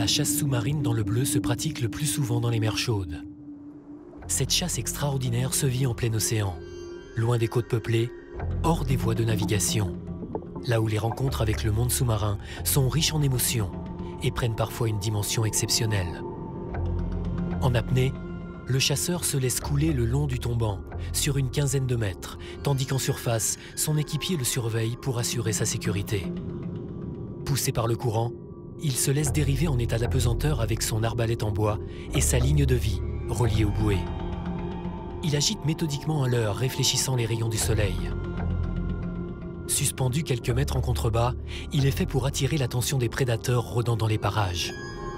chasse sous-marine dans le bleu se pratique le plus souvent dans les mers chaudes. Cette chasse extraordinaire se vit en plein océan, loin des côtes peuplées, hors des voies de navigation, là où les rencontres avec le monde sous-marin sont riches en émotions et prennent parfois une dimension exceptionnelle. En apnée, le chasseur se laisse couler le long du tombant, sur une quinzaine de mètres, tandis qu'en surface, son équipier le surveille pour assurer sa sécurité. Poussé par le courant, il se laisse dériver en état d'apesanteur avec son arbalète en bois et sa ligne de vie, reliée aux bouées. Il agite méthodiquement à l'heure, réfléchissant les rayons du soleil. Suspendu quelques mètres en contrebas, il est fait pour attirer l'attention des prédateurs rôdant dans les parages.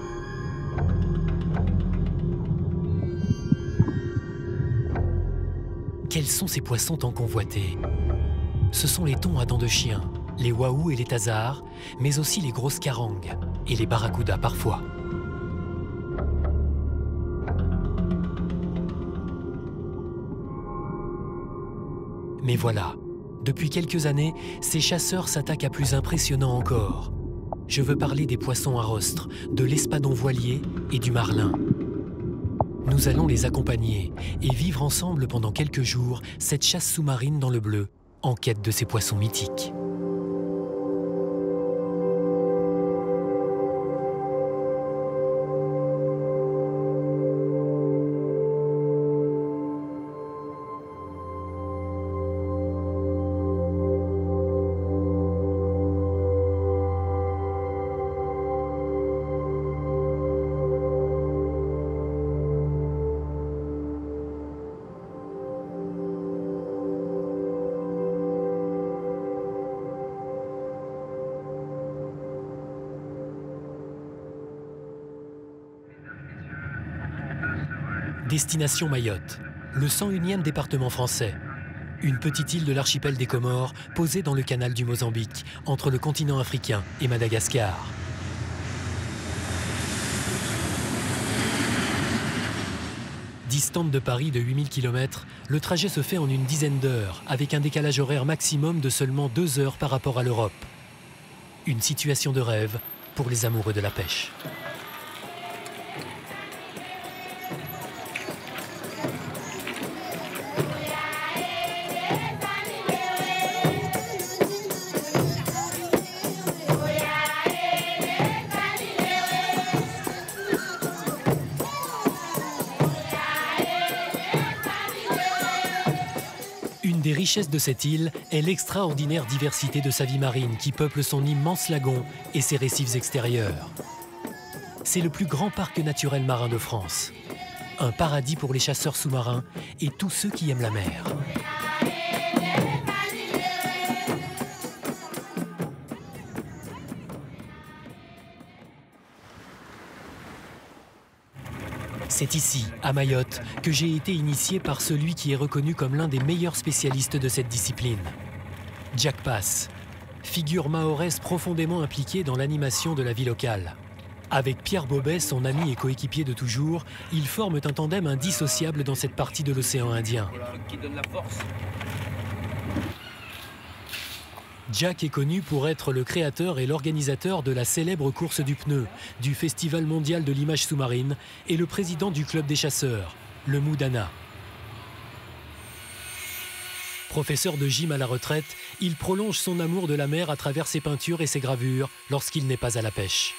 Quels sont ces poissons tant convoités? Ce sont les thons à dents de chien, les wahous et les tasars, mais aussi les grosses carangues et les barracudas parfois. Mais voilà, depuis quelques années, ces chasseurs s'attaquent à plus impressionnant encore. Je veux parler des poissons à rostre, de l'espadon voilier et du marlin. Nous allons les accompagner et vivre ensemble pendant quelques jours cette chasse sous-marine dans le bleu, en quête de ces poissons mythiques. Destination Mayotte, le 101e département français. Une petite île de l'archipel des Comores posée dans le canal du Mozambique, entre le continent africain et Madagascar. Distante de Paris de 8000 km, le trajet se fait en une dizaine d'heures, avec un décalage horaire maximum de seulement 2 heures par rapport à l'Europe. Une situation de rêve pour les amoureux de la pêche. Une des richesses de cette île est l'extraordinaire diversité de sa vie marine qui peuple son immense lagon et ses récifs extérieurs. C'est le plus grand parc naturel marin de France. Un paradis pour les chasseurs sous-marins et tous ceux qui aiment la mer. C'est ici, à Mayotte, que j'ai été initié par celui qui est reconnu comme l'un des meilleurs spécialistes de cette discipline. Jack Pass, figure mahoraise profondément impliquée dans l'animation de la vie locale. Avec Pierre Bobet, son ami et coéquipier de toujours, ils forment un tandem indissociable dans cette partie de l'océan Indien. Jack est connu pour être le créateur et l'organisateur de la célèbre course du pneu, du Festival mondial de l'image sous-marine et le président du club des chasseurs, le Moudana. Professeur de gym à la retraite, il prolonge son amour de la mer à travers ses peintures et ses gravures lorsqu'il n'est pas à la pêche.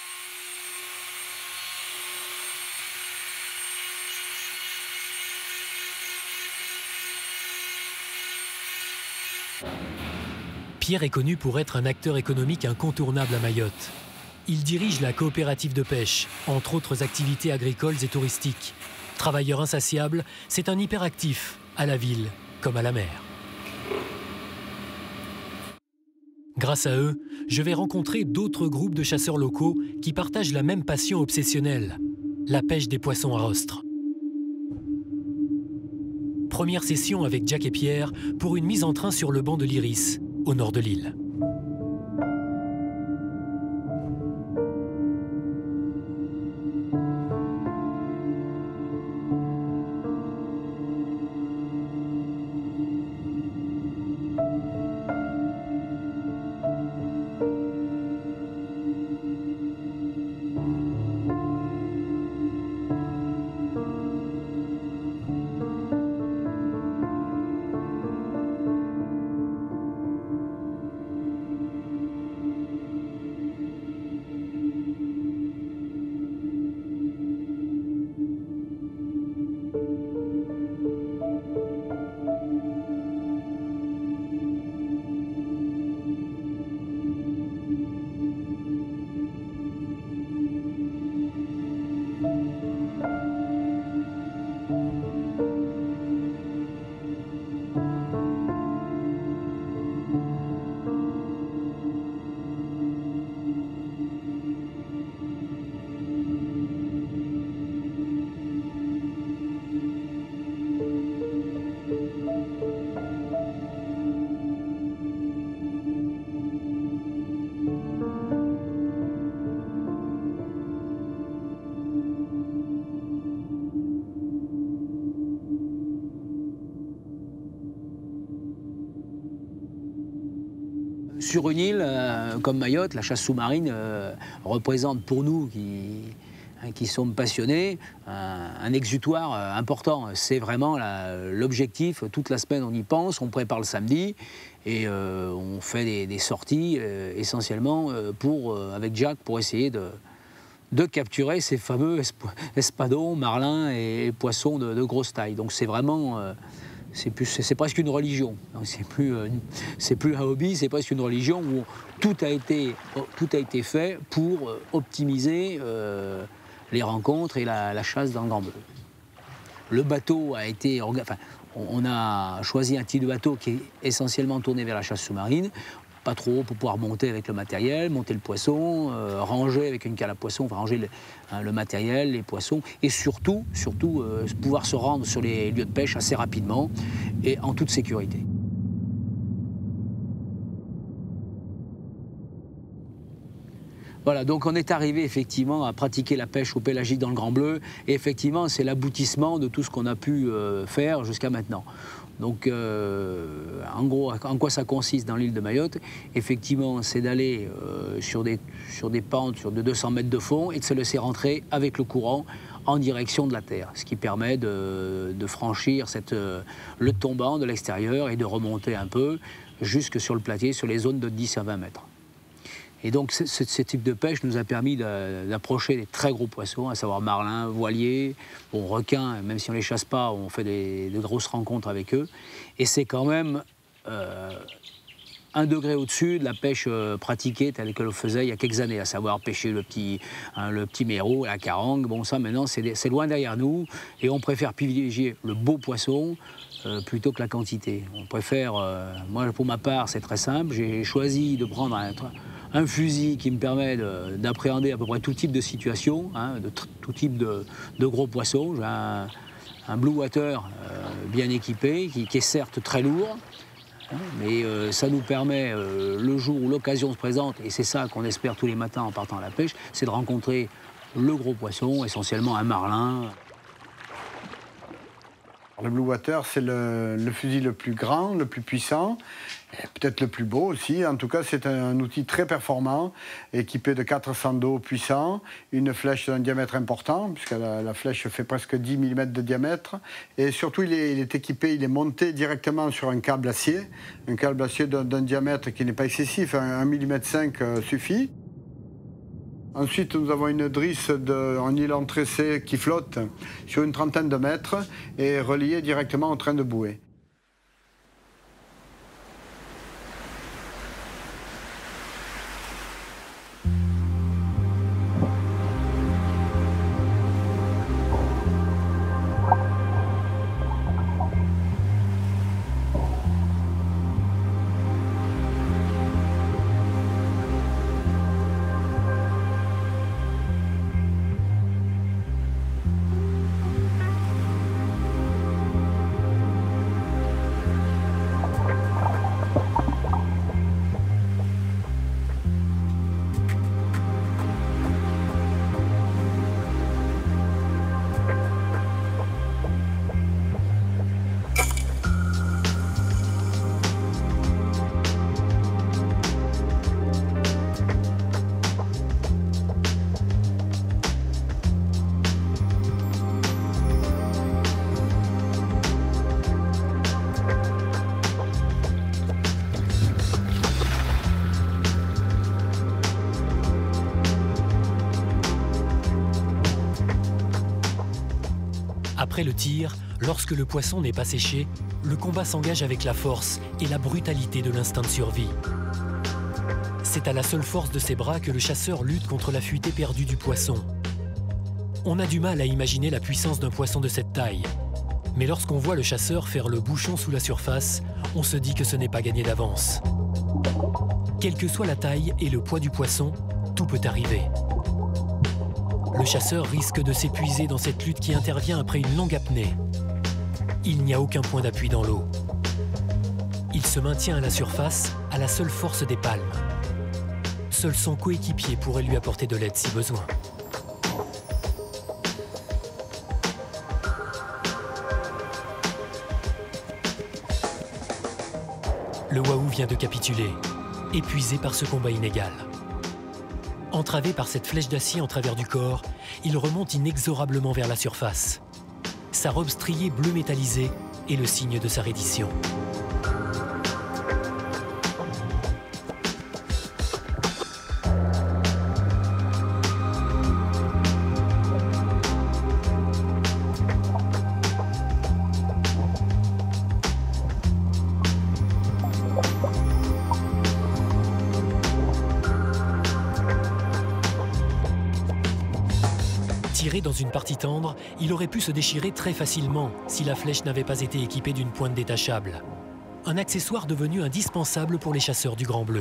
Pierre est connu pour être un acteur économique incontournable à Mayotte. Il dirige la coopérative de pêche, entre autres activités agricoles et touristiques. Travailleur insatiable, c'est un hyperactif, à la ville comme à la mer. Grâce à eux, je vais rencontrer d'autres groupes de chasseurs locaux qui partagent la même passion obsessionnelle, la pêche des poissons à rostre. Première session avec Jack et Pierre pour une mise en train sur le banc de l'Iris, au nord de l'île. sur une île comme Mayotte, la chasse sous-marine représente pour nous qui sommes passionnés un exutoire important. C'est vraiment l'objectif. Toute la semaine, on y pense, on prépare le samedi et on fait des sorties essentiellement avec Jack pour essayer de capturer ces fameux espadons, marlins et poissons de grosse taille. Donc c'est vraiment... c'est presque une religion. C'est plus un hobby, c'est presque une religion où tout a été fait pour optimiser les rencontres et la chasse dans le Grand Bleu. Le bateau a été... Enfin, on a choisi un type de bateau qui est essentiellement tourné vers la chasse sous-marine, pas trop pour pouvoir monter avec le matériel, monter le poisson, ranger avec une cale à poisson, enfin ranger le matériel, les poissons, et surtout pouvoir se rendre sur les lieux de pêche assez rapidement et en toute sécurité. Voilà, donc on est arrivé effectivement à pratiquer la pêche au pélagique dans le Grand Bleu, et effectivement c'est l'aboutissement de tout ce qu'on a pu faire jusqu'à maintenant. Donc en gros, en quoi ça consiste dans l'île de Mayotte? Effectivement, c'est d'aller sur des pentes de 200 mètres de fond et de se laisser rentrer avec le courant en direction de la terre, ce qui permet de franchir le tombant de l'extérieur et de remonter un peu jusque sur le platier, sur les zones de 10 à 20 mètres. Et donc ce type de pêche nous a permis d'approcher des très gros poissons, à savoir marlins, voiliers, requins, même si on ne les chasse pas, on fait de grosses rencontres avec eux. Et c'est quand même un degré au-dessus de la pêche pratiquée telle que l'on faisait il y a quelques années, à savoir pêcher le petit méro, la carangue. Bon, ça maintenant c'est loin derrière nous et on préfère privilégier le beau poisson plutôt que la quantité. On préfère, moi pour ma part c'est très simple, j'ai choisi de prendre un fusil qui me permet d'appréhender à peu près tout type de situation, tout type de gros poissons. J'ai un Blue Water bien équipé, qui est certes très lourd, mais ça nous permet, le jour où l'occasion se présente, et c'est ça qu'on espère tous les matins en partant à la pêche, c'est de rencontrer le gros poisson, essentiellement un marlin. Le Blue Water, c'est le fusil le plus grand, le plus puissant, peut-être le plus beau aussi. En tout cas, c'est un outil très performant, équipé de 400 d'eau puissants, une flèche d'un diamètre important, puisque la flèche fait presque 10 mm de diamètre. Et surtout, il est équipé, il est monté directement sur un câble acier d'un diamètre qui n'est pas excessif, 1,5 mm suffit. Ensuite, nous avons une drisse en nylon tressé qui flotte sur une trentaine de mètres et reliée directement au train de bouée. Après le tir, lorsque le poisson n'est pas séché, le combat s'engage avec la force et la brutalité de l'instinct de survie. C'est à la seule force de ses bras que le chasseur lutte contre la fuite éperdue du poisson. On a du mal à imaginer la puissance d'un poisson de cette taille. Mais lorsqu'on voit le chasseur faire le bouchon sous la surface, on se dit que ce n'est pas gagné d'avance. Quelle que soit la taille et le poids du poisson, tout peut arriver. Le chasseur risque de s'épuiser dans cette lutte qui intervient après une longue apnée. Il n'y a aucun point d'appui dans l'eau. Il se maintient à la surface à la seule force des palmes. Seul son coéquipier pourrait lui apporter de l'aide si besoin. Le Wahoo vient de capituler épuisé par ce combat inégal. Entravé par cette flèche d'acier en travers du corps, il remonte inexorablement vers la surface. Sa robe striée bleu métallisé est le signe de sa reddition. Tiré dans une partie tendre, il aurait pu se déchirer très facilement si la flèche n'avait pas été équipée d'une pointe détachable. Un accessoire devenu indispensable pour les chasseurs du Grand Bleu.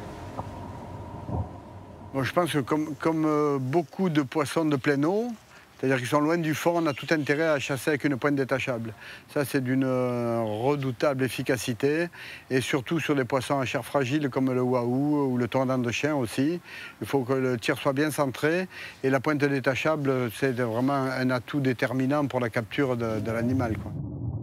Bon, je pense que comme beaucoup de poissons de pleine eau, c'est-à-dire qu'ils sont loin du fond, on a tout intérêt à chasser avec une pointe détachable. Ça, c'est d'une redoutable efficacité. Et surtout sur des poissons à chair fragile comme le wahou ou le tordant de chien aussi. Il faut que le tir soit bien centré. Et la pointe détachable, c'est vraiment un atout déterminant pour la capture de l'animal, quoi.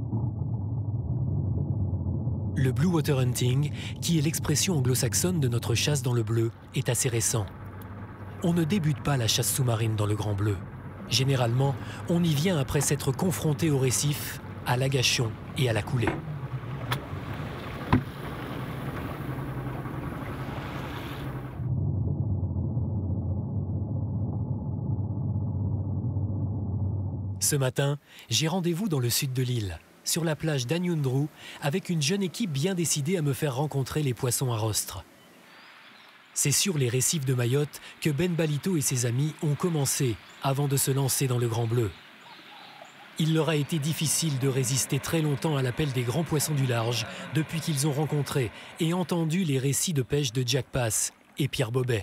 Le blue water hunting, qui est l'expression anglo-saxonne de notre chasse dans le bleu, est assez récent. On ne débute pas la chasse sous-marine dans le Grand Bleu. Généralement, on y vient après s'être confronté au récif, à l'agachon et à la coulée. Ce matin, j'ai rendez-vous dans le sud de l'île, sur la plage d'Anyundru, avec une jeune équipe bien décidée à me faire rencontrer les poissons à rostre. C'est sur les récifs de Mayotte que Ben Balito et ses amis ont commencé avant de se lancer dans le Grand Bleu. Il leur a été difficile de résister très longtemps à l'appel des grands poissons du large depuis qu'ils ont rencontré et entendu les récits de pêche de Jack Pass et Pierre Bobet.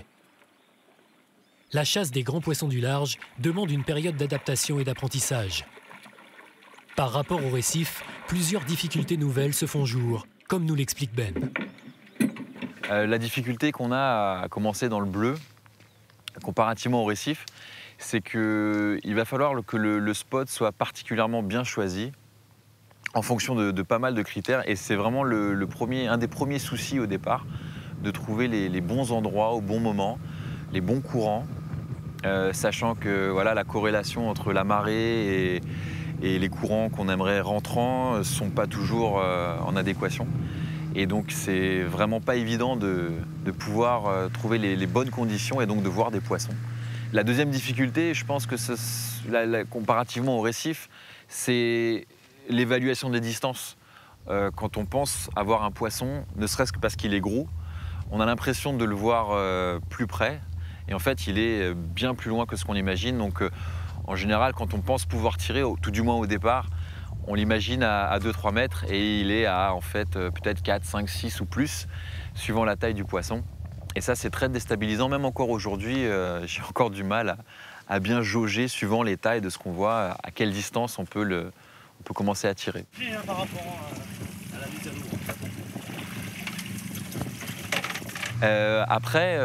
La chasse des grands poissons du large demande une période d'adaptation et d'apprentissage. Par rapport au récif, plusieurs difficultés nouvelles se font jour, comme nous l'explique Ben. La difficulté qu'on a à commencer dans le bleu, comparativement au récif, c'est qu'il va falloir que le spot soit particulièrement bien choisi en fonction de pas mal de critères. Et c'est vraiment un des premiers soucis au départ, de trouver les bons endroits au bon moment, les bons courants, sachant que voilà, la corrélation entre la marée et les courants qu'on aimerait rentrants ne sont pas toujours en adéquation. Et donc, c'est vraiment pas évident de pouvoir trouver les bonnes conditions et donc de voir des poissons. La deuxième difficulté, je pense que comparativement au récif, c'est l'évaluation des distances. Quand on pense avoir un poisson, ne serait-ce que parce qu'il est gros, on a l'impression de le voir plus près. Et en fait, il est bien plus loin que ce qu'on imagine. Donc, en général, quand on pense pouvoir tirer, tout du moins au départ, on l'imagine à 2-3 mètres et il est à en fait peut-être 4, 5, 6 ou plus, suivant la taille du poisson. Et ça, c'est très déstabilisant. Même encore aujourd'hui, j'ai encore du mal à bien jauger, suivant les tailles de ce qu'on voit, à quelle distance on peut commencer à tirer. Par rapport à la mise à l'eau. Après,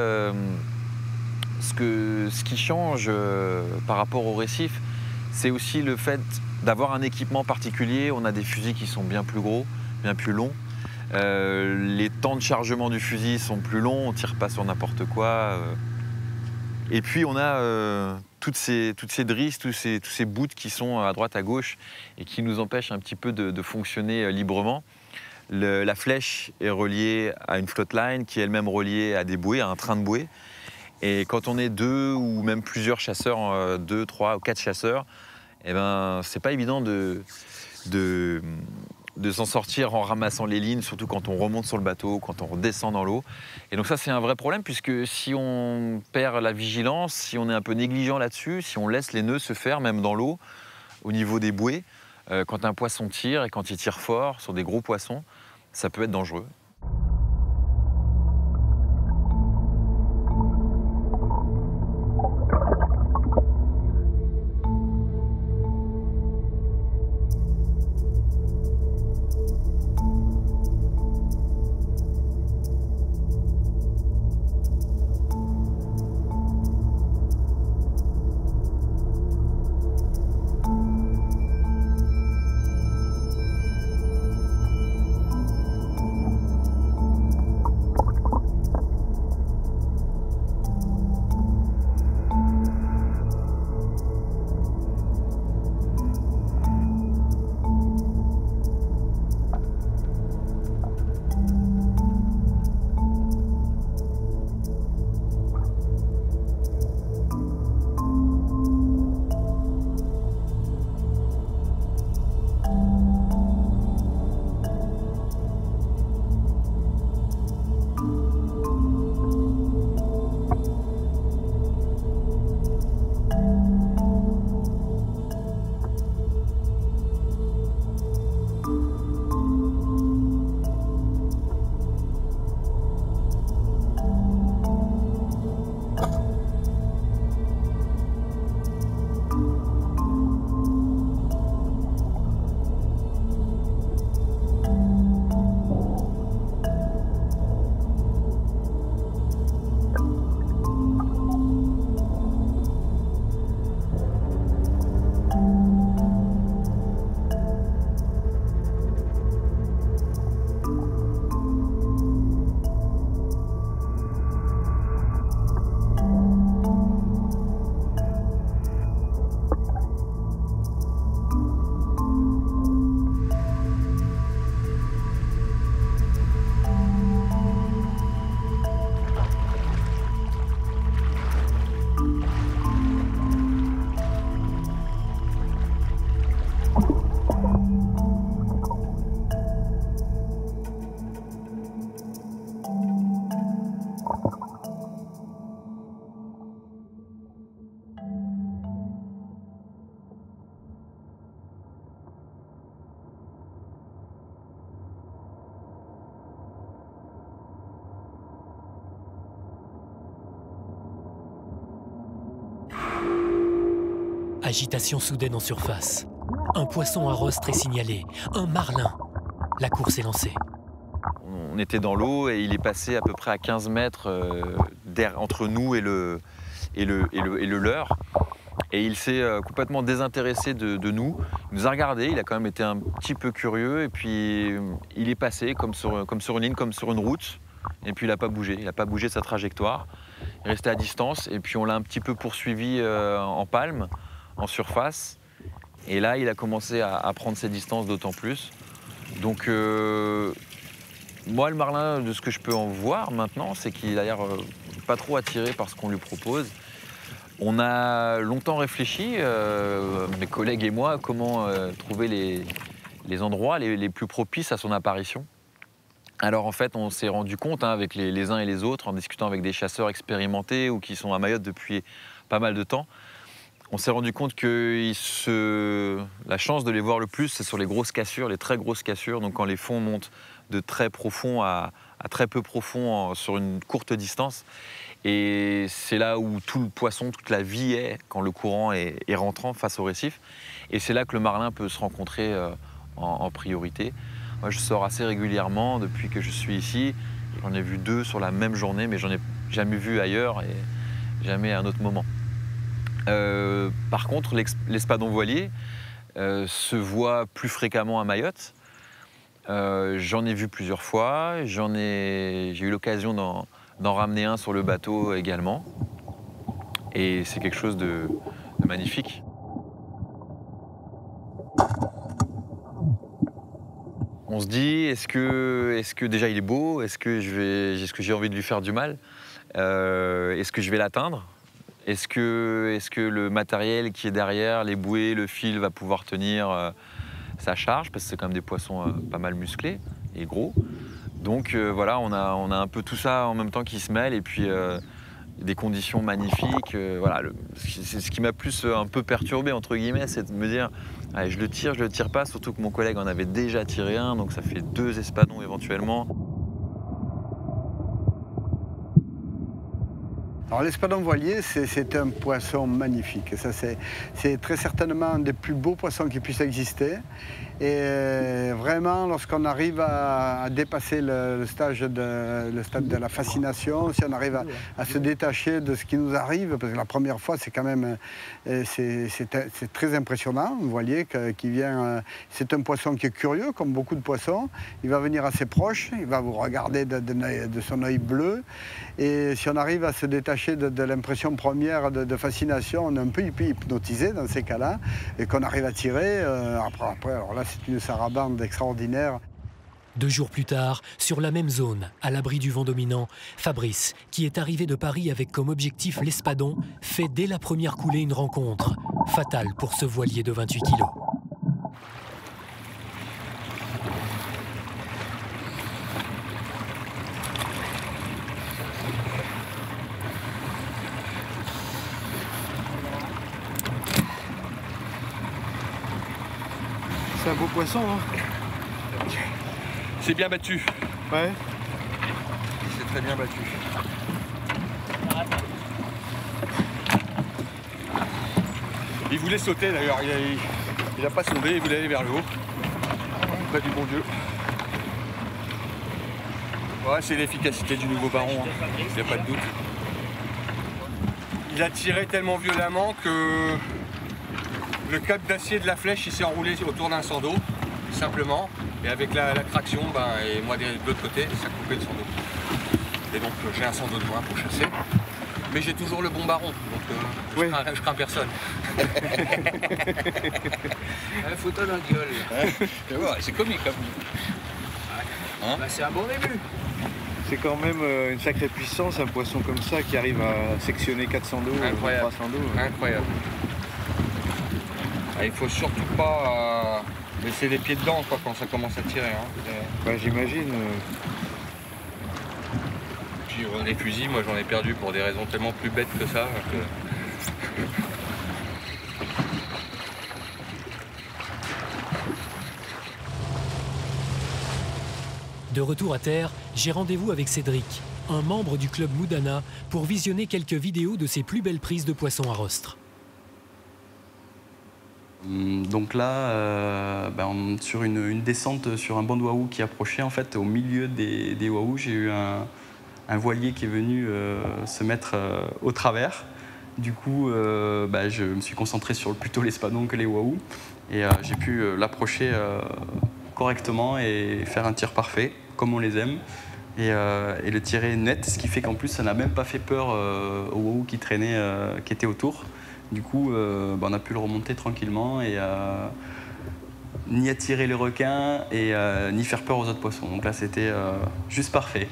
ce qui change par rapport au récif, c'est aussi le fait d'avoir un équipement particulier. On a des fusils qui sont bien plus gros, bien plus longs. Les temps de chargement du fusil sont plus longs, on ne tire pas sur n'importe quoi. Et puis on a toutes ces drisses, tous ces bouts qui sont à droite, à gauche et qui nous empêchent un petit peu de fonctionner librement. La flèche est reliée à une floatline qui est elle-même reliée à des bouées, à un train de bouée. Et quand on est 2 ou même plusieurs chasseurs, 2, 3 ou 4 chasseurs, eh ben, c'est pas évident de s'en sortir en ramassant les lignes, surtout quand on remonte sur le bateau, quand on redescend dans l'eau. Et donc ça, c'est un vrai problème, puisque si on perd la vigilance, si on est un peu négligent là-dessus, si on laisse les nœuds se faire, même dans l'eau, au niveau des bouées, quand un poisson tire, et quand il tire fort sur des gros poissons, ça peut être dangereux. Agitation soudaine en surface. Un poisson à rostre est signalé. Un marlin. La course est lancée. On était dans l'eau et il est passé à peu près à 15 mètres entre nous et le leurre. Et il s'est complètement désintéressé de nous. Il nous a regardé, il a quand même été un petit peu curieux. Et puis il est passé comme sur une ligne, comme sur une route. Et puis il n'a pas bougé. Il n'a pas bougé de sa trajectoire. Il est resté à distance. Et puis on l'a un petit peu poursuivi en palme, en surface. Et là, il a commencé à prendre ses distances d'autant plus. Donc, moi, le marlin, de ce que je peux en voir maintenant, c'est qu'il a l'air pas trop attiré par ce qu'on lui propose. On a longtemps réfléchi, mes collègues et moi, à comment trouver les endroits les plus propices à son apparition. Alors, en fait, on s'est rendu compte, avec les uns et les autres, en discutant avec des chasseurs expérimentés ou qui sont à Mayotte depuis pas mal de temps, on s'est rendu compte que la chance de les voir le plus, c'est sur les grosses cassures, les très grosses cassures. Donc quand les fonds montent de très profond à très peu profond sur une courte distance. Et c'est là où tout le poisson, toute la vie est quand le courant est rentrant face au récif. Et c'est là que le marlin peut se rencontrer en priorité. Moi, je sors assez régulièrement depuis que je suis ici. J'en ai vu 2 sur la même journée, mais j'en ai jamais vu ailleurs et jamais à un autre moment. Par contre, l'espadon voilier se voit plus fréquemment à Mayotte. J'en ai vu plusieurs fois. J'ai eu l'occasion d'en ramener un sur le bateau également. Et c'est quelque chose de magnifique. On se dit, est-ce que déjà il est beau? Est-ce que j'ai envie de lui faire du mal? Est-ce que je vais l'atteindre? Est-ce que le matériel qui est derrière, les bouées, le fil, va pouvoir tenir sa charge? Parce que c'est quand même des poissons pas mal musclés et gros. Donc voilà, on a un peu tout ça en même temps qui se mêle. Et puis des conditions magnifiques. Voilà, c'est ce qui m'a plus un peu perturbé, entre guillemets, c'est de me dire, allez, je le tire pas, surtout que mon collègue en avait déjà tiré un, donc ça fait 2 espadons éventuellement. Alors l'espadon voilier, c'est un poisson magnifique. Ça, c'est très certainement un des plus beaux poissons qui puissent exister. Et vraiment, lorsqu'on arrive à dépasser le stade de la fascination, si on arrive à se détacher de ce qui nous arrive, parce que la première fois, c'est quand même c'est très impressionnant, un voilier qui vient. C'est un poisson qui est curieux, comme beaucoup de poissons. Il va venir assez proche, il va vous regarder de son œil bleu. Et si on arrive à se détacher de l'impression première de fascination, on est un peu hypnotisé dans ces cas-là, et qu'on arrive à tirer. Après, alors là, c'est une sarabande extraordinaire. 2 jours plus tard, sur la même zone, à l'abri du vent dominant, Fabrice, qui est arrivé de Paris avec comme objectif l'espadon, fait dès la première coulée une rencontre, fatale pour ce voilier de 28 kilos. C'est un beau poisson, hein. C'est bien battu. Ouais. C'est très bien battu. Il voulait sauter d'ailleurs, il n'a pas sondé, il voulait aller vers le haut. Près du bon Dieu. Ouais, c'est l'efficacité du nouveau baron, hein. Il n'y a pas de doute. Il a tiré tellement violemment que le câble d'acier de la flèche il s'est enroulé autour d'un seau d'eau, simplement. Et avec la traction, et moi de l'autre côté, ça coupait le seau d'eau. Et donc j'ai un seau d'eau de moins pour chasser. Mais j'ai toujours le bon baron, donc oui. je crains personne. Photo dans la gueule. C'est comique, hein. C'est un bon début. C'est quand même une sacrée puissance, un poisson comme ça qui arrive à sectionner 400 d'eau, 300 d'eau. Incroyable. Ah, il faut surtout pas laisser les pieds dedans quoi, quand ça commence à tirer. Hein. Bah, j'imagine. Puis les fusils, moi j'en ai perdu pour des raisons tellement plus bêtes que ça. De retour à terre, j'ai rendez-vous avec Cédric, un membre du club Moudana, pour visionner quelques vidéos de ses plus belles prises de poissons à rostre. Donc là, sur une descente sur un banc de wahoo qui approchait, en fait, au milieu des wahoo, j'ai eu un voilier qui est venu se mettre au travers. Du coup, je me suis concentré sur plutôt l'espadon que les wahoo et j'ai pu l'approcher correctement et faire un tir parfait, comme on les aime, et le tirer net, ce qui fait qu'en plus ça n'a même pas fait peur aux wahoo qui traînaient, qui étaient autour. Du coup, on a pu le remonter tranquillement et ni attirer les requins et ni faire peur aux autres poissons. Donc là, c'était juste parfait.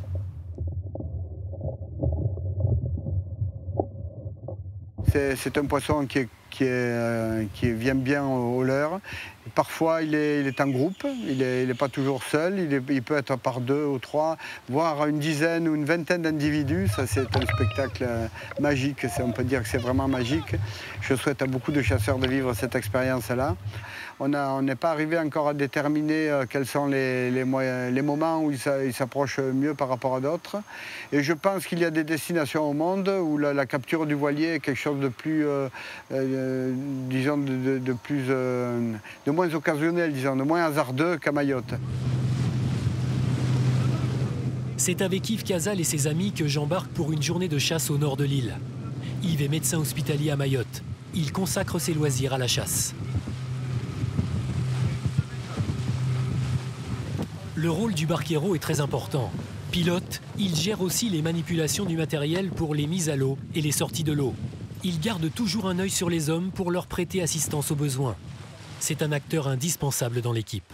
C'est un poisson qui vient bien au leurre. Parfois, il est en groupe, il n'est pas toujours seul, il peut être par 2 ou 3, voire une dizaine ou une vingtaine d'individus. Ça, c'est un spectacle magique, on peut dire que c'est vraiment magique. Je souhaite à beaucoup de chasseurs de vivre cette expérience-là. On n'est pas arrivé encore à déterminer quels sont les moments où il s'approche mieux par rapport à d'autres. Et je pense qu'il y a des destinations au monde où la capture du voilier est quelque chose de plus, disons, de moins occasionnel, disons, de moins hasardeux qu'à Mayotte. C'est avec Yves Casal et ses amis que j'embarque pour une journée de chasse au nord de l'île. Yves est médecin hospitalier à Mayotte. Il consacre ses loisirs à la chasse. Le rôle du barquero est très important. Pilote, il gère aussi les manipulations du matériel pour les mises à l'eau et les sorties de l'eau. Il garde toujours un œil sur les hommes pour leur prêter assistance au besoin. C'est un acteur indispensable dans l'équipe.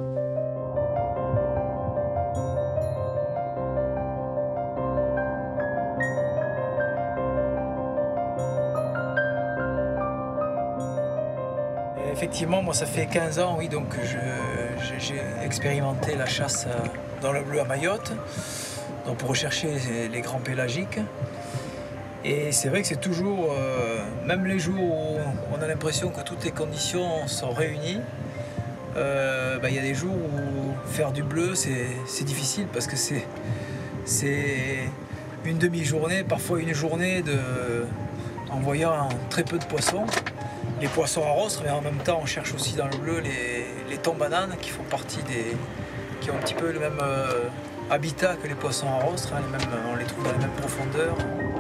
Effectivement, moi ça fait 15 ans, oui, donc j'ai expérimenté la chasse dans le bleu à Mayotte, donc pour rechercher les grands pélagiques. Et c'est vrai que c'est toujours, même les jours où on a l'impression que toutes les conditions sont réunies, y a des jours où faire du bleu c'est difficile parce que c'est une demi-journée, parfois une journée en voyant très peu de poissons. Les poissons à rostre, mais en même temps on cherche aussi dans le bleu les thons bananes qui font partie qui ont un petit peu le même habitat que les poissons à rostre, hein, on les trouve dans les mêmes profondeurs.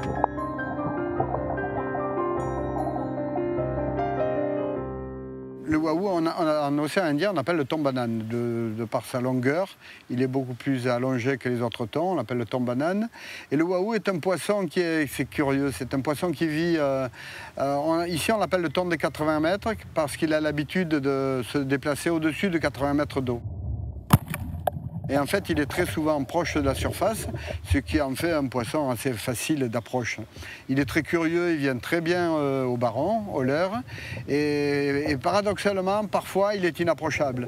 Le wahoo, en océan Indien, on appelle le thon banane. De par sa longueur, il est beaucoup plus allongé que les autres thons, on l'appelle le thon banane. Et le wahoo est un poisson c'est curieux, c'est un poisson qui vit... ici, on l'appelle le thon des 80 mètres parce qu'il a l'habitude de se déplacer au-dessus de 80 mètres d'eau. Et en fait, il est très souvent proche de la surface, ce qui en fait un poisson assez facile d'approche. Il est très curieux, il vient très bien au barron, au leurre, et paradoxalement, parfois, il est inapprochable.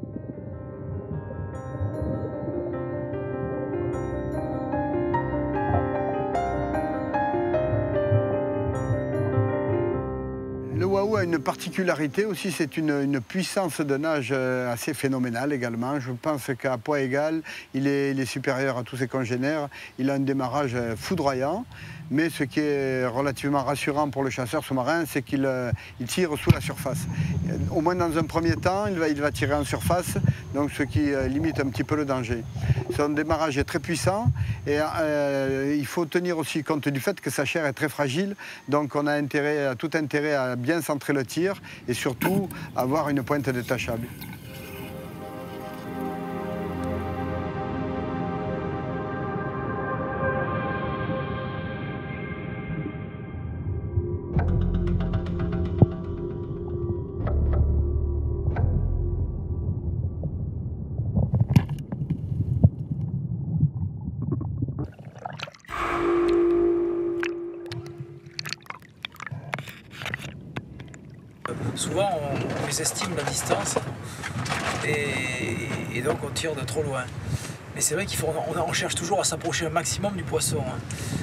Le wahoo a une particularité aussi, c'est une puissance de nage assez phénoménale également. Je pense qu'à poids égal, il est supérieur à tous ses congénères. Il a un démarrage foudroyant, mais ce qui est relativement rassurant pour le chasseur sous-marin, c'est qu'il tire sous la surface. Au moins dans un premier temps, il va tirer en surface, donc ce qui limite un petit peu le danger. Son démarrage est très puissant et il faut tenir aussi compte du fait que sa chair est très fragile, donc on a tout intérêt à bien centrer le tir et surtout avoir une pointe détachable. souvent on mésestime la distance et donc on tire de trop loin. Mais c'est vrai qu'on cherche toujours à s'approcher un maximum du poisson. Hein.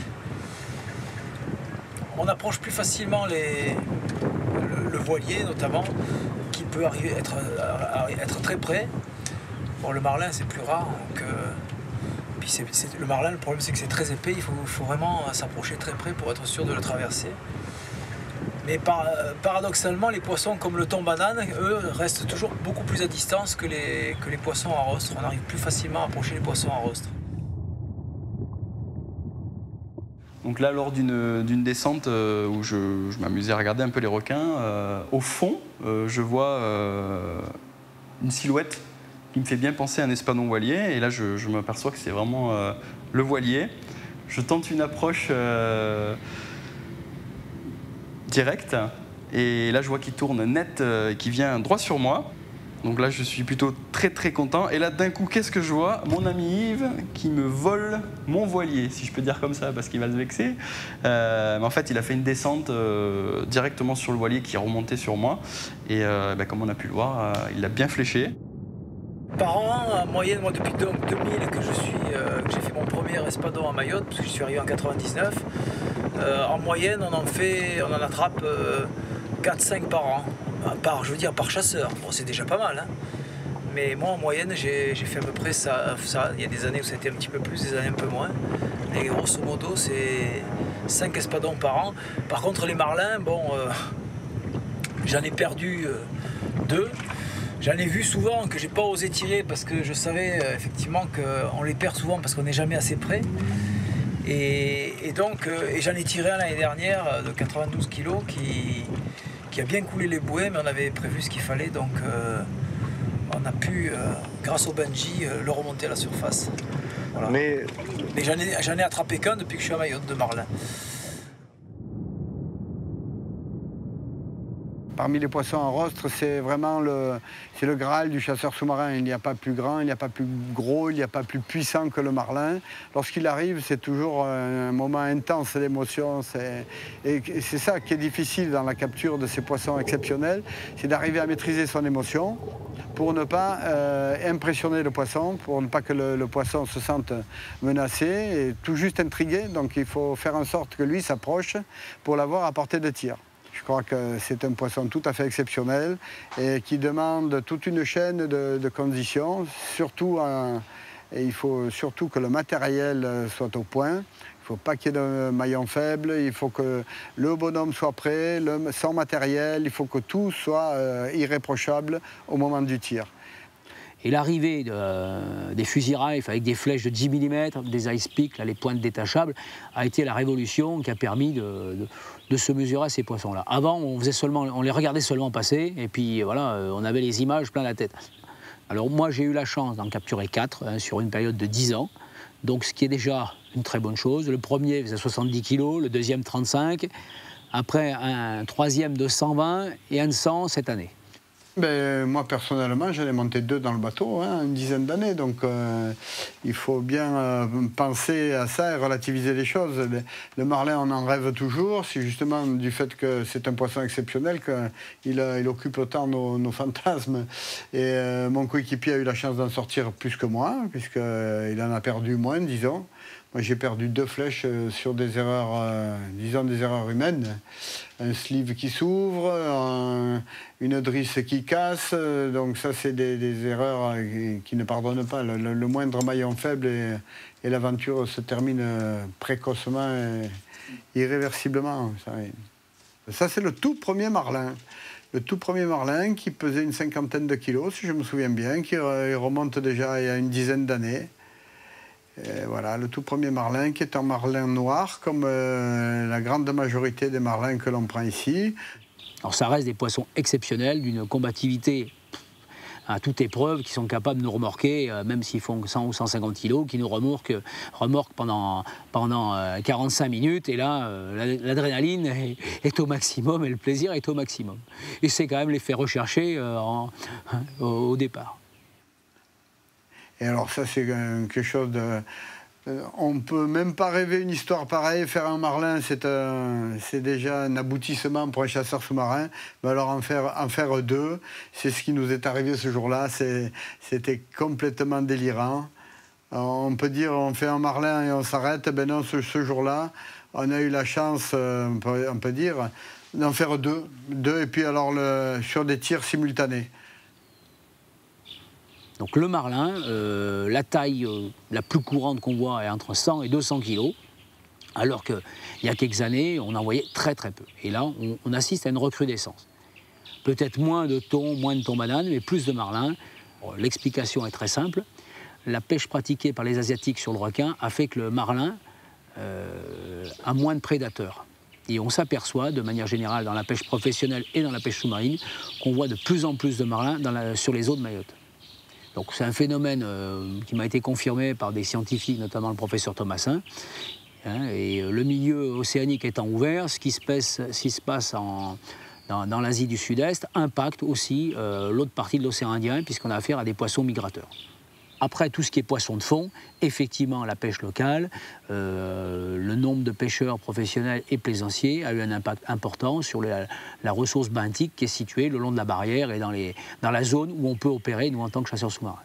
On approche plus facilement le voilier notamment, qui peut arriver être très près. Bon, le marlin c'est plus rare. Donc, puis le marlin, le problème c'est que c'est très épais, il faut vraiment s'approcher très près pour être sûr de le traverser. Mais paradoxalement, les poissons comme le thon banane, eux, restent toujours beaucoup plus à distance que les poissons à rostre. On arrive plus facilement à approcher les poissons à rostre. Donc là, lors d'une descente où je m'amusais à regarder un peu les requins, au fond, je vois une silhouette qui me fait bien penser à un espadon voilier. Et là, je m'aperçois que c'est vraiment le voilier. Je tente une approche directe. Et là, je vois qu'il tourne net, qui vient droit sur moi. Donc là, je suis plutôt très très content. Et là, d'un coup, qu'est-ce que je vois? Mon ami Yves qui me vole mon voilier, si je peux dire comme ça, parce qu'il va se vexer. Mais en fait, il a fait une descente directement sur le voilier qui est remonté sur moi. Et comme on a pu le voir, il l'a bien fléché. Par an, en moyenne, moi depuis 2000 que j'ai fait mon premier espadon à Mayotte, parce que je suis arrivé en 99, en moyenne on en attrape 4-5 par an, par chasseur. Bon, c'est déjà pas mal, hein. Mais moi en moyenne j'ai fait à peu près ça. Il y a des années où ça a été un petit peu plus, des années un peu moins. Et grosso modo c'est 5 espadons par an. Par contre les marlins, bon, j'en ai perdu 2. J'en ai vu souvent que j'ai pas osé tirer parce que je savais effectivement qu'on les perd souvent parce qu'on n'est jamais assez près. Et donc j'en ai tiré un l'année dernière de 92 kg qui a bien coulé les bouées, mais on avait prévu ce qu'il fallait, donc on a pu, grâce au bungee, le remonter à la surface. Voilà. Mais j'en ai attrapé qu'un depuis que je suis à Mayotte de marlin. Parmi les poissons à rostre, c'est vraiment le Graal du chasseur sous-marin. Il n'y a pas plus grand, il n'y a pas plus gros, il n'y a pas plus puissant que le marlin. Lorsqu'il arrive, c'est toujours un moment intense d'émotion. Et c'est ça qui est difficile dans la capture de ces poissons exceptionnels, c'est d'arriver à maîtriser son émotion pour ne pas impressionner le poisson, pour ne pas que le poisson se sente menacé et tout juste intrigué. Donc il faut faire en sorte que lui s'approche pour l'avoir à portée de tir. Je crois que c'est un poisson tout à fait exceptionnel et qui demande toute une chaîne de conditions. Et il faut surtout que le matériel soit au point. Il ne faut pas qu'il y ait de maillon faible. Il faut que le bonhomme soit prêt, son matériel. Il faut que tout soit irréprochable au moment du tir. Et l'arrivée des fusils rifle avec des flèches de 10 mm, des ice pick, là, les pointes détachables, a été la révolution qui a permis de se mesurer à ces poissons-là. Avant, on les regardait seulement passer, et puis voilà, on avait les images plein la tête. Alors moi, j'ai eu la chance d'en capturer 4 sur une période de 10 ans, donc ce qui est déjà une très bonne chose. Le premier faisait 70 kg, le deuxième 35, après un troisième de 120 et un de 100 cette année. Moi, personnellement, j'en ai monté 2 dans le bateau, une dizaine d'années. Donc, il faut bien penser à ça et relativiser les choses. Le marlin, on en rêve toujours. C'est justement du fait que c'est un poisson exceptionnel qu'il occupe autant nos fantasmes. Et mon coéquipier a eu la chance d'en sortir plus que moi, puisqu'il en a perdu moins, disons. Moi, j'ai perdu 2 flèches sur des erreurs, disons des erreurs humaines. Un sleeve qui s'ouvre, une drisse qui casse. Donc ça, c'est des erreurs qui ne pardonnent pas. Le moindre maillon faible et l'aventure se termine précocement et irréversiblement. Ça, c'est le tout premier marlin. Le tout premier marlin qui pesait une 50aine de kilos, si je me souviens bien, qui remonte déjà il y a une dizaine d'années. Voilà, le tout premier marlin qui est un marlin noir, comme la grande majorité des marlins que l'on prend ici. Alors ça reste des poissons exceptionnels, d'une combativité à toute épreuve, qui sont capables de nous remorquer, même s'ils font 100 ou 150 kilos, qui nous remorquent pendant 45 minutes. Et là, l'adrénaline est au maximum et le plaisir est au maximum. Et c'est quand même l'effet recherché au départ. Et alors ça, c'est quelque chose On ne peut même pas rêver une histoire pareille. Faire un marlin, c'est déjà un aboutissement pour un chasseur sous-marin. Mais alors en faire 2, c'est ce qui nous est arrivé ce jour-là. C'était complètement délirant. On peut dire on fait un marlin et on s'arrête. Ben non, ce jour-là, on a eu la chance, on peut dire, d'en faire 2. Et puis alors sur des tirs simultanés. Donc le marlin, la taille la plus courante qu'on voit est entre 100 et 200 kg, alors qu'il y a quelques années, on en voyait très très peu. Et là, on assiste à une recrudescence. Peut-être moins de thon, moins de thon banane, mais plus de marlin. Bon, l'explication est très simple. La pêche pratiquée par les Asiatiques sur le requin a fait que le marlin a moins de prédateurs. Et on s'aperçoit, de manière générale, dans la pêche professionnelle et dans la pêche sous-marine, qu'on voit de plus en plus de marlins sur les eaux de Mayotte. Donc c'est un phénomène qui m'a été confirmé par des scientifiques, notamment le professeur Thomasin. Et le milieu océanique étant ouvert, ce qui se passe dans l'Asie du Sud-Est impacte aussi l'autre partie de l'océan Indien, puisqu'on a affaire à des poissons migrateurs. Après, tout ce qui est poisson de fond, effectivement, la pêche locale, le nombre de pêcheurs professionnels et plaisanciers a eu un impact important sur la ressource benthique qui est située le long de la barrière et dans la zone où on peut opérer, nous, en tant que chasseurs sous-marins.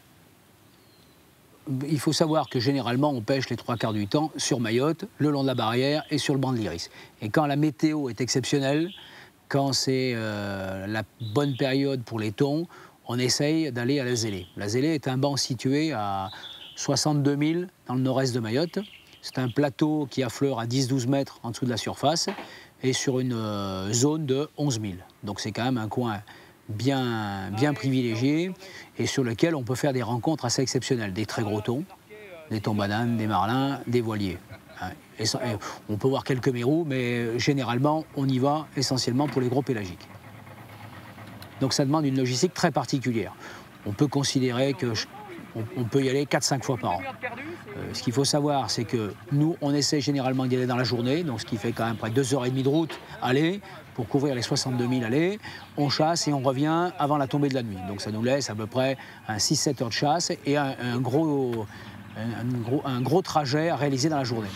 Il faut savoir que généralement, on pêche les 3/4 du temps sur Mayotte, le long de la barrière et sur le banc de l'Iris. Et quand la météo est exceptionnelle, quand c'est la bonne période pour les thons, on essaye d'aller à la Zélé. La Zélé est un banc situé à 62 000 dans le nord-est de Mayotte. C'est un plateau qui affleure à 10-12 mètres en dessous de la surface et sur une zone de 11 000. Donc c'est quand même un coin bien privilégié et sur lequel on peut faire des rencontres assez exceptionnelles. Des très gros thons, des thons bananes, des marlins, des voiliers. Et on peut voir quelques mérous, mais généralement, on y va essentiellement pour les gros pélagiques. Donc ça demande une logistique très particulière. On peut considérer qu'on peut y aller 4-5 fois par an. Ce qu'il faut savoir, c'est que nous, on essaie généralement d'y aller dans la journée, donc ce qui fait quand même près de 2h30 de route aller, pour couvrir les 62 000 allées. On chasse et on revient avant la tombée de la nuit. Donc ça nous laisse à peu près 6-7 heures de chasse et un gros trajet à réaliser dans la journée.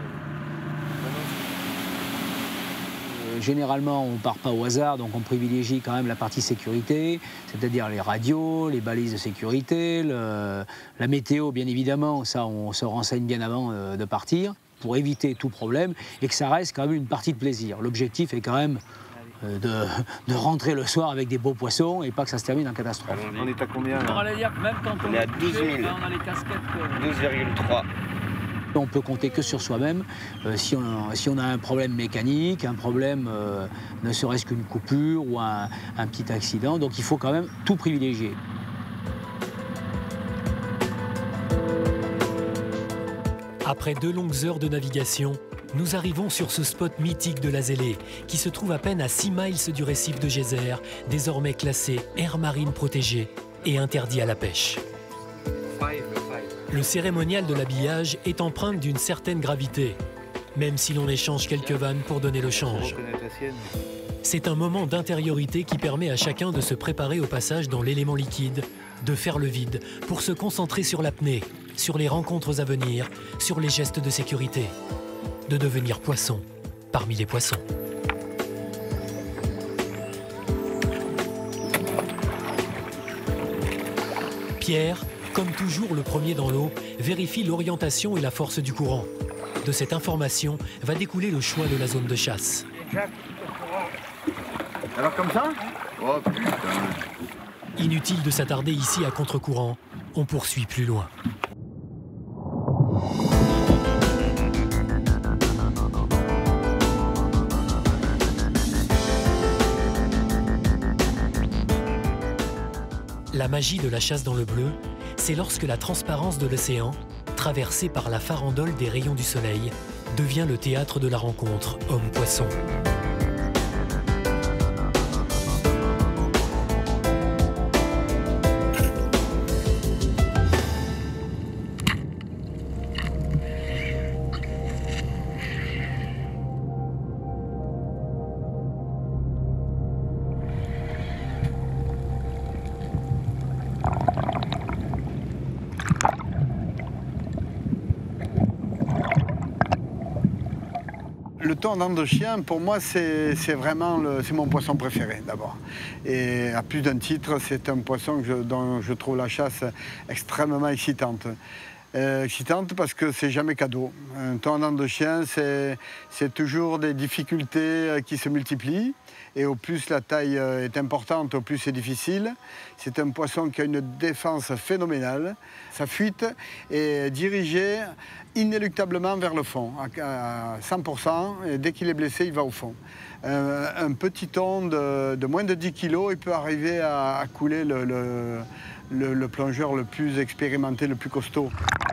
Généralement, on ne part pas au hasard, donc on privilégie quand même la partie sécurité, c'est-à-dire les radios, les balises de sécurité, la météo, bien évidemment, ça on se renseigne bien avant de partir, pour éviter tout problème, et que ça reste quand même une partie de plaisir. L'objectif est quand même de rentrer le soir avec des beaux poissons et pas que ça se termine en catastrophe. On est à combien là? On est à 12 000. On a les casquettes. 12,3. On peut compter que sur soi-même. Si on a un problème mécanique, un problème ne serait-ce qu'une coupure ou un petit accident, donc il faut quand même tout privilégier. Après 2 longues heures de navigation, nous arrivons sur ce spot mythique de la Zélé, qui se trouve à peine à 6 miles du récif de Geyser, désormais classé aire marine protégée et interdit à la pêche. Le cérémonial de l'habillage est empreinte d'une certaine gravité, même si l'on échange quelques vannes pour donner le change. C'est un moment d'intériorité qui permet à chacun de se préparer au passage dans l'élément liquide, de faire le vide pour se concentrer sur l'apnée, sur les rencontres à venir, sur les gestes de sécurité, de devenir poisson parmi les poissons. Pierre, comme toujours le premier dans l'eau, vérifie l'orientation et la force du courant. De cette information va découler le choix de la zone de chasse. Alors comme ça? Oh putain. Inutile de s'attarder ici à contre-courant, on poursuit plus loin. La magie de la chasse dans le bleu, c'est lorsque la transparence de l'océan, traversée par la farandole des rayons du soleil, devient le théâtre de la rencontre homme-poisson. Le thon en dents de chien, pour moi, c'est vraiment mon poisson préféré d'abord. Et à plus d'un titre, c'est un poisson dont je trouve la chasse extrêmement excitante. Excitante parce que c'est jamais cadeau. Un thon en dents de chien, c'est toujours des difficultés qui se multiplient. Et au plus la taille est importante, au plus c'est difficile. C'est un poisson qui a une défense phénoménale. Sa fuite est dirigée inéluctablement vers le fond, à 100%. Et dès qu'il est blessé, il va au fond. Un petit thon de moins de 10 kg, il peut arriver à couler le plongeur le plus expérimenté, le plus costaud.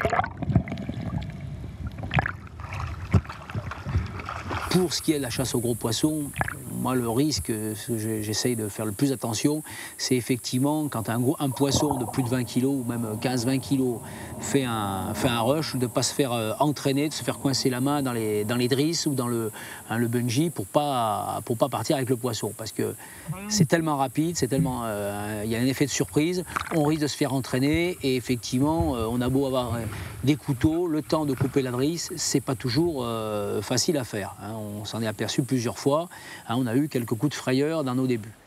Pour ce qui est de la chasse aux gros poissons, moi le risque, j'essaye de faire le plus attention, c'est effectivement quand un poisson de plus de 20 kg ou même 15-20 kg fait un rush, de ne pas se faire entraîner, de se faire coincer la main dans les drisses ou dans le bungee pour pas partir avec le poisson. Parce que c'est tellement rapide, il y a un effet de surprise, on risque de se faire entraîner et effectivement on a beau avoir des couteaux, le temps de couper la drisse, c'est pas toujours facile à faire. Hein. On s'en est aperçu plusieurs fois, hein, on a eu quelques coups de frayeur dans nos débuts.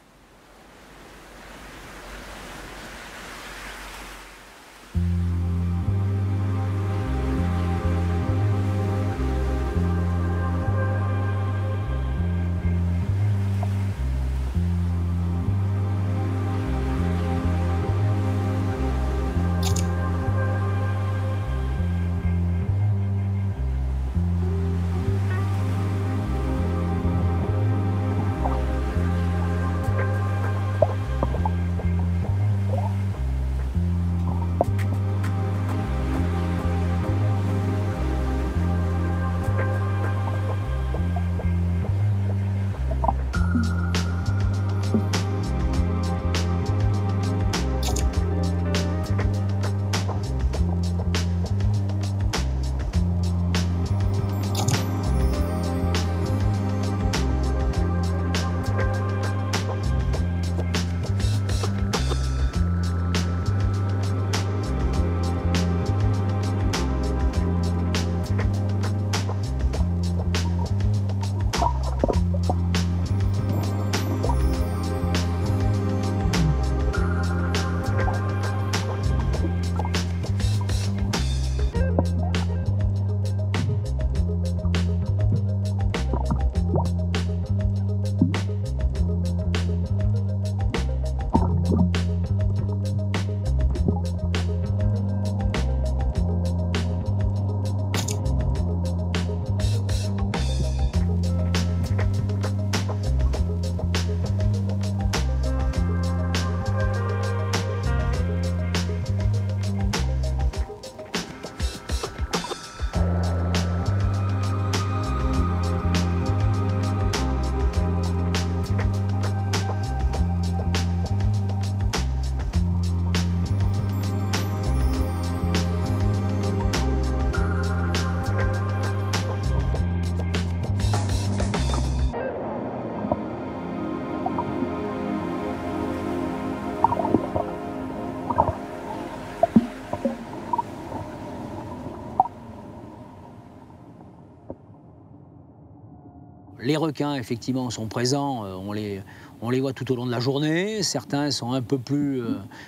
Les requins, effectivement, sont présents, on les voit tout au long de la journée. Certains sont un peu plus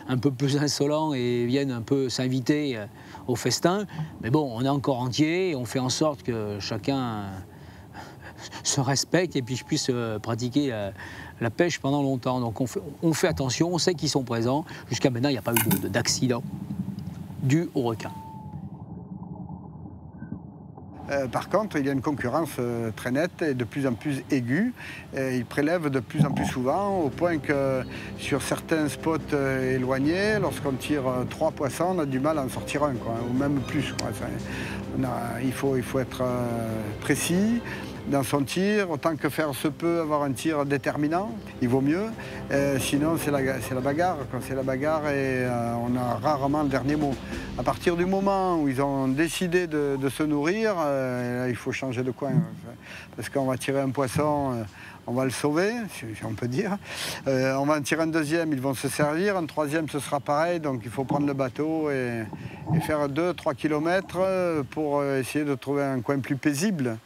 insolents et viennent un peu s'inviter au festin. Mais bon, on est encore entier et on fait en sorte que chacun se respecte et puis je puisse pratiquer la pêche pendant longtemps. Donc on fait attention, on sait qu'ils sont présents. Jusqu'à maintenant, il n'y a pas eu d'accident dû aux requins. Par contre, il y a une concurrence très nette et de plus en plus aiguë. Ils prélèvent de plus en plus souvent, au point que sur certains spots éloignés, lorsqu'on tire 3 poissons, on a du mal à en sortir un, quoi, ou même plus. Quoi. Il faut être précis dans son tir, autant que faire se peut, avoir un tir déterminant, il vaut mieux. Sinon, c'est la bagarre. C'est la bagarre et on a rarement le dernier mot. À partir du moment où ils ont décidé de se nourrir, il faut changer de coin. Parce qu'on va tirer un poisson, on va le sauver, si on peut dire. On va en tirer un deuxième, ils vont se servir. Un troisième, ce sera pareil. Donc il faut prendre le bateau et faire 2-3 km pour essayer de trouver un coin plus paisible.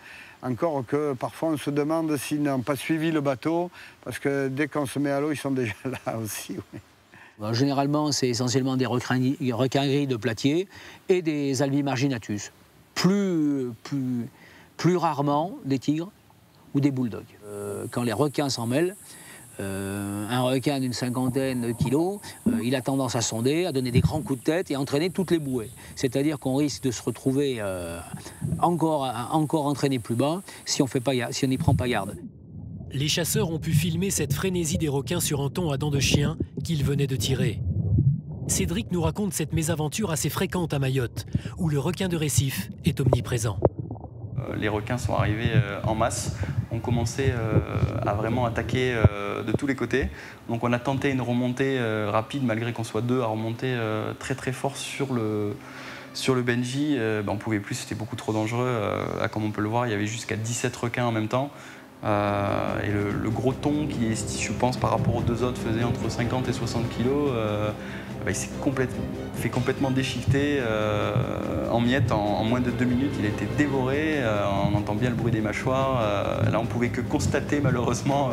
Encore que parfois on se demande s'ils n'ont pas suivi le bateau, parce que dès qu'on se met à l'eau, ils sont déjà là aussi. Oui. Bon, généralement, c'est essentiellement des requins gris de platier et des Albi marginatus. Plus rarement des tigres ou des bulldogs. Quand les requins s'en mêlent, un requin d'une 50aine de kilos, il a tendance à sonder, à donner des grands coups de tête et à entraîner toutes les bouées. C'est-à-dire qu'on risque de se retrouver encore entraîné plus bas si on n'y prend pas garde. Les chasseurs ont pu filmer cette frénésie des requins sur un thon à dents de chien qu'ils venaient de tirer. Cédric nous raconte cette mésaventure assez fréquente à Mayotte, où le requin de récif est omniprésent. Les requins sont arrivés en masse, ont commencé à vraiment attaquer de tous les côtés. Donc on a tenté une remontée rapide, malgré qu'on soit deux à remonter très très fort sur le Benji. On ne pouvait plus, c'était beaucoup trop dangereux. Comme on peut le voir, il y avait jusqu'à 17 requins en même temps. Et le gros thon qui, je pense, par rapport aux deux autres, faisait entre 50 et 60 kilos, il s'est fait complètement déchiqueter en miettes en moins de 2 minutes. Il a été dévoré, on entend bien le bruit des mâchoires. Là, on ne pouvait que constater malheureusement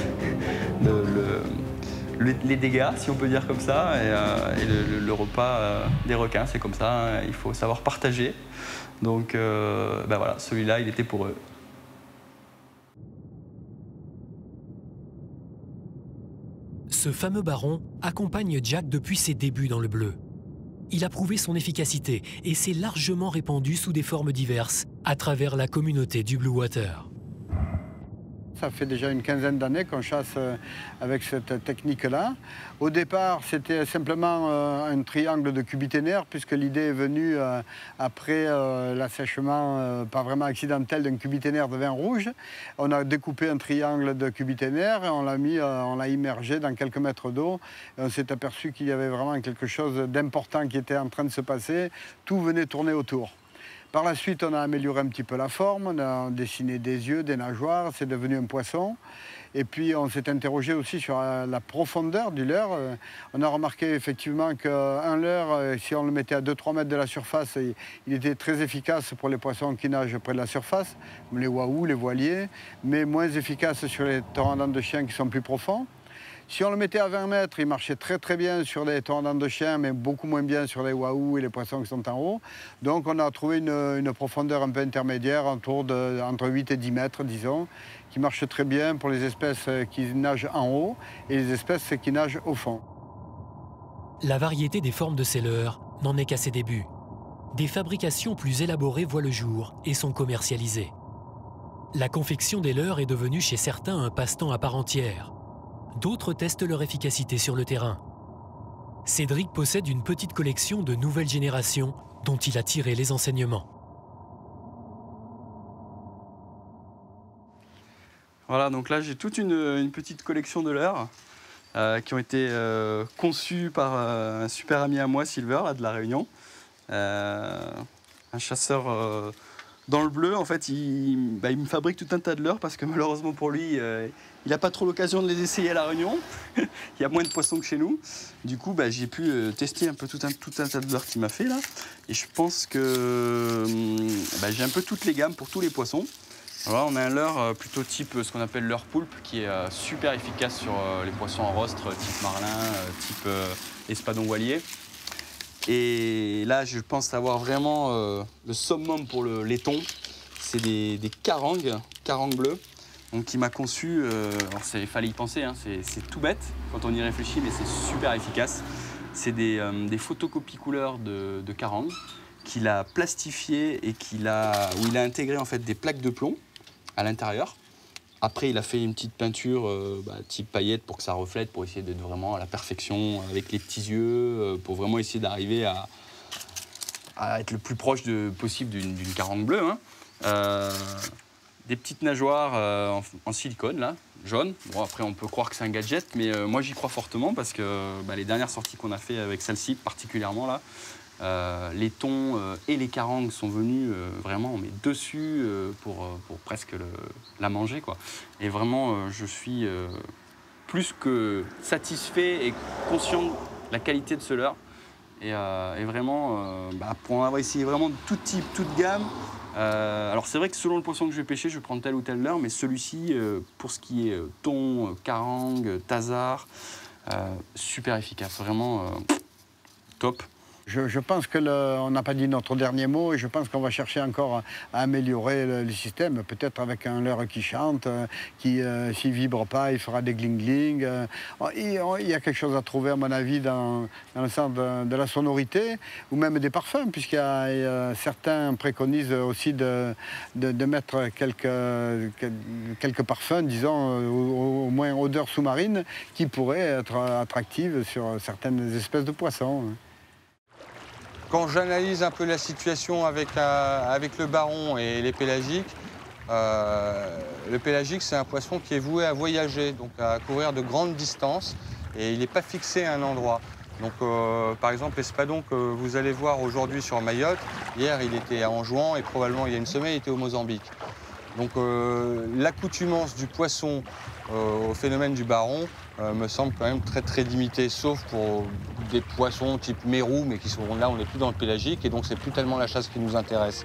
les dégâts, si on peut dire comme ça. Et le repas des requins, c'est comme ça, hein, il faut savoir partager. Donc voilà, celui-là, il était pour eux. Ce fameux baron accompagne Jack depuis ses débuts dans le bleu. Il a prouvé son efficacité et s'est largement répandu sous des formes diverses à travers la communauté du Blue Water. Ça fait déjà une quinzaine d'années qu'on chasse avec cette technique-là. Au départ, c'était simplement un triangle de cubiténaire, puisque l'idée est venue après l'assèchement pas vraiment accidentel d'un cubiténaire de vin rouge. On a découpé un triangle de cubiténaire et on l'a immergé dans quelques mètres d'eau. On s'est aperçu qu'il y avait vraiment quelque chose d'important qui était en train de se passer. Tout venait tourner autour. Par la suite, on a amélioré un petit peu la forme, on a dessiné des yeux, des nageoires, c'est devenu un poisson. Et puis on s'est interrogé aussi sur la profondeur du leurre. On a remarqué effectivement qu'un leurre, si on le mettait à 2-3 mètres de la surface, il était très efficace pour les poissons qui nagent près de la surface, comme les wahous, les voiliers, mais moins efficace sur les torrents de chien qui sont plus profonds. Si on le mettait à 20 mètres, il marchait très très bien sur les torrents de chien, mais beaucoup moins bien sur les wahous et les poissons qui sont en haut. Donc on a trouvé une profondeur un peu intermédiaire, entre 8 et 10 mètres, disons, qui marche très bien pour les espèces qui nagent en haut et les espèces qui nagent au fond. La variété des formes de ces leurres n'en est qu'à ses débuts. Des fabrications plus élaborées voient le jour et sont commercialisées. La confection des leurres est devenue chez certains un passe-temps à part entière. D'autres testent leur efficacité sur le terrain. Cédric possède une petite collection de nouvelles générations dont il a tiré les enseignements. Voilà, donc là j'ai toute une petite collection de leurres qui ont été conçues par un super ami à moi, Silver, là, de La Réunion. Un chasseur dans le bleu, en fait, il me fabrique tout un tas de leurres parce que malheureusement pour lui, il n'a pas trop l'occasion de les essayer à La Réunion. Il y a moins de poissons que chez nous. Du coup, j'ai pu tester un peu tout un tas de leurres qu'il m'a fait là. Et je pense que j'ai un peu toutes les gammes pour tous les poissons. Alors là, on a un leurre plutôt type ce qu'on appelle leurre poulpe, qui est super efficace sur les poissons en rostre, type marlin, type espadon voilier. Et là, je pense avoir vraiment le summum pour le laiton. C'est des carangues bleus. Donc, il m'a conçu, il fallait y penser, hein, c'est tout bête quand on y réfléchit, mais c'est super efficace. C'est des photocopies couleurs de carangues qu'il a plastifiées et où il a intégré en fait des plaques de plomb à l'intérieur. Après, il a fait une petite peinture type paillette pour que ça reflète, pour essayer d'être vraiment à la perfection avec les petits yeux, pour vraiment essayer d'arriver à être le plus proche possible d'une carangue bleue. Hein. Des petites nageoires en silicone, là, jaune. Bon, après, on peut croire que c'est un gadget, mais moi, j'y crois fortement parce que les dernières sorties qu'on a fait avec celle-ci, particulièrement là, les thons et les carangues sont venus vraiment, on met dessus pour presque la manger, quoi. Et vraiment, je suis plus que satisfait et conscient de la qualité de ce leurre. Et vraiment, pour en avoir essayé vraiment de tout type, toute gamme, Alors c'est vrai que selon le poisson que je vais pêcher, je prends telle ou telle leurre, mais celui-ci, pour ce qui est thon, carangue, tasard, super efficace, vraiment top. Je pense qu'on n'a pas dit notre dernier mot et je pense qu'on va chercher encore à améliorer le système, peut-être avec un leurre qui chante, qui, s'il ne vibre pas, il fera des gling-gling. Il y a quelque chose à trouver, à mon avis, dans le sens de la sonorité ou même des parfums, puisqu'il certains préconisent aussi de mettre quelques parfums, disons, au moins odeurs sous-marines, qui pourraient être attractives sur certaines espèces de poissons. Quand j'analyse un peu la situation avec le baron et les pélagiques, le pélagique, c'est un poisson qui est voué à voyager, donc à courir de grandes distances, et il n'est pas fixé à un endroit. Donc, par exemple, l'espadon que vous allez voir aujourd'hui sur Mayotte, hier, il était à Anjouan, et probablement, il y a une semaine, il était au Mozambique. Donc, l'accoutumance du poisson au phénomène du baron me semble quand même très limité, sauf pour des poissons type mérou, mais qui sont là, on n'est plus dans le pélagique, et donc c'est plus tellement la chasse qui nous intéresse.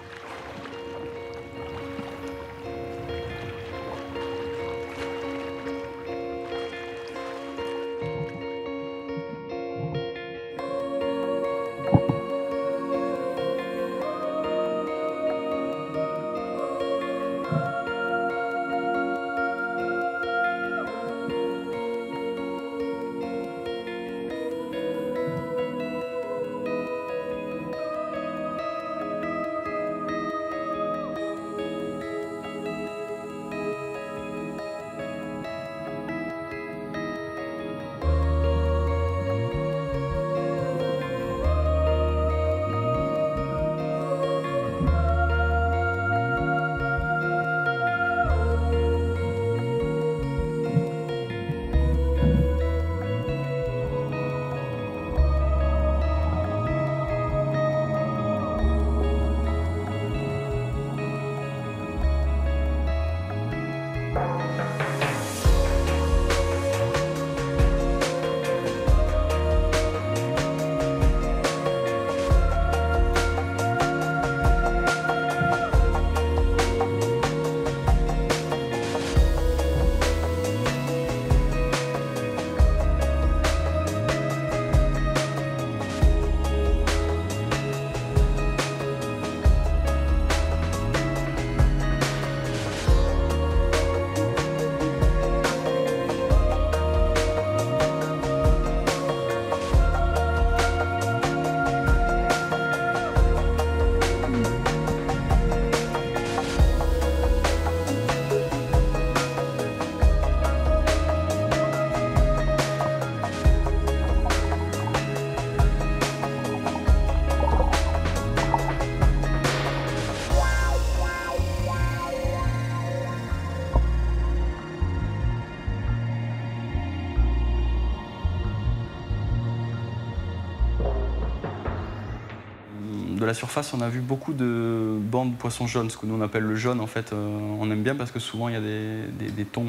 De la surface, on a vu beaucoup de bancs de poissons jaunes, ce que nous on appelle le jaune. En fait, on aime bien parce que souvent il y a des thons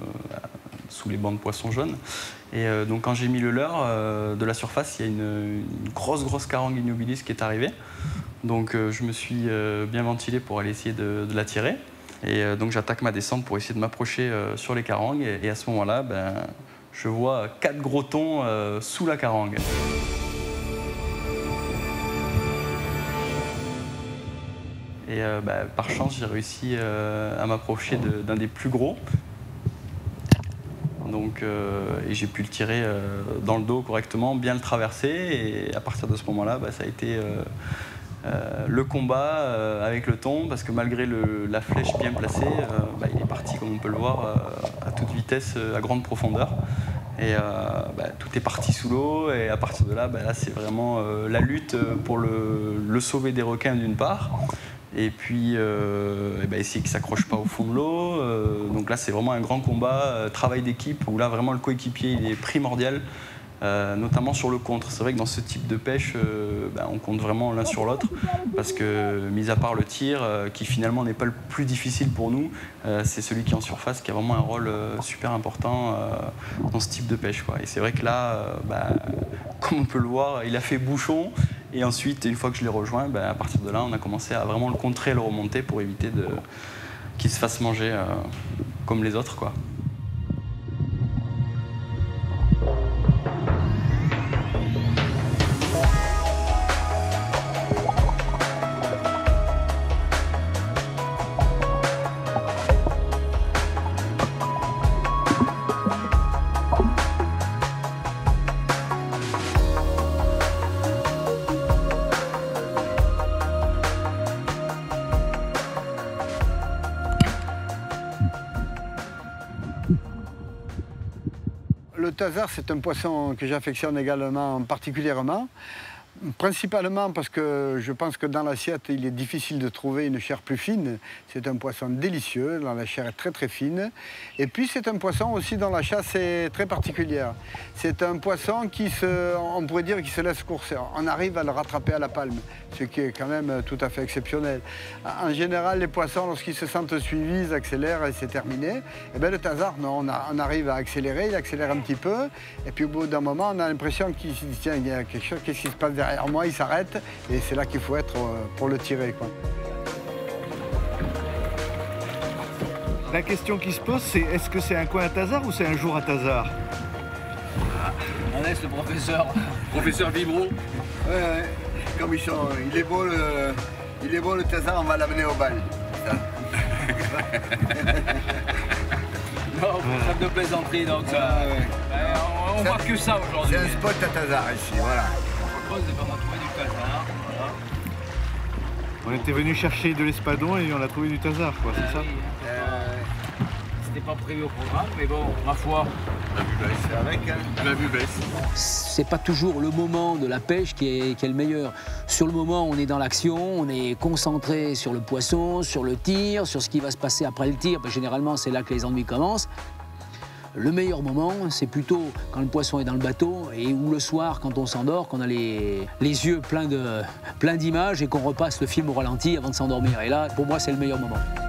sous les bancs de poissons jaunes. Et donc quand j'ai mis le leurre, de la surface, il y a une grosse carangue ignobilis qui est arrivée. Donc je me suis bien ventilé pour aller essayer de la tirer. Et donc j'attaque ma descente pour essayer de m'approcher sur les carangues. Et à ce moment-là, je vois 4 gros thons sous la carangue. Et par chance, j'ai réussi à m'approcher d'un des plus gros. Donc, et j'ai pu le tirer dans le dos correctement, bien le traverser. Et à partir de ce moment-là, ça a été le combat avec le thon, parce que malgré la flèche bien placée, il est parti, comme on peut le voir, à toute vitesse, à grande profondeur. Et tout est parti sous l'eau. Et à partir de là, là c'est vraiment la lutte pour le sauver des requins d'une part. Et puis essayer qu'il ne s'accroche pas au fond de l'eau. Donc là, c'est vraiment un grand combat, travail d'équipe, où là, vraiment, le coéquipier il est primordial, notamment sur le contre. C'est vrai que dans ce type de pêche, on compte vraiment l'un sur l'autre, parce que, mis à part le tir, qui finalement n'est pas le plus difficile pour nous, c'est celui qui est en surface qui a vraiment un rôle super important dans ce type de pêche, quoi. Et c'est vrai que là, comme on peut le voir, il a fait bouchon. Et ensuite, une fois que je l'ai rejoint, à partir de là, on a commencé à vraiment le contrer et le remonter pour éviter qu'il se fasse manger comme les autres, quoi. Le tasar, c'est un poisson que j'affectionne également particulièrement. Principalement parce que je pense que dans l'assiette, il est difficile de trouver une chair plus fine. C'est un poisson délicieux, dont la chair est très très fine. Et puis c'est un poisson aussi dont la chasse est très particulière. C'est un poisson on pourrait dire, qui se laisse courser. On arrive à le rattraper à la palme, ce qui est quand même tout à fait exceptionnel. En général, les poissons, lorsqu'ils se sentent suivis, ils accélèrent et c'est terminé. Et bien le tasar, non, on arrive à accélérer, il accélère un petit peu. Et puis au bout d'un moment, on a l'impression qu'il se dit, tiens, il y a quelque chose, qu'est-ce qui se passe derrière moi, il s'arrête et c'est là qu'il faut être pour le tirer, quoi. La question qui se pose, c'est est-ce que c'est un coin à tasar ou c'est un jour à tasar? On laisse le professeur. Professeur Vibro. Ouais, comme il est beau le tasar, on va l'amener au bal. Non, ça de plaisanterie, donc ça. On voit que ça aujourd'hui. C'est un spot à tasar ici, voilà. On était venu chercher de l'espadon et on a trouvé du tasar, quoi, c'est ça? C'était pas prévu au programme, mais bon, ma foi. La vue baisse avec, hein. La vue baisse. C'est pas toujours le moment de la pêche qui est le meilleur. Sur le moment, on est dans l'action, on est concentré sur le poisson, sur le tir, sur ce qui va se passer après le tir. Généralement, c'est là que les ennuis commencent. Le meilleur moment, c'est plutôt quand le poisson est dans le bateau et ou le soir, quand on s'endort, qu'on a les yeux pleins d'images et qu'on repasse le film au ralenti avant de s'endormir. Et là, pour moi, c'est le meilleur moment.